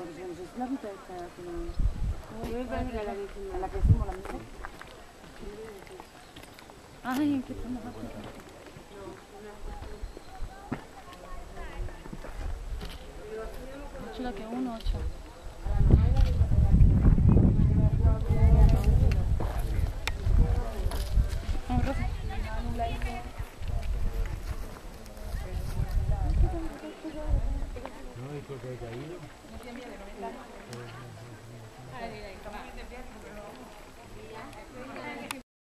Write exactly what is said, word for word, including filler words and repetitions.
yo no sé si la ruta esta que no... Yo me parece que a la que hicimos, a la que hicimos la misma. Ay, ¿qué estamos haciendo? ocho la que uno, ocho. Vamos, Rafa. No, y porque hay caído.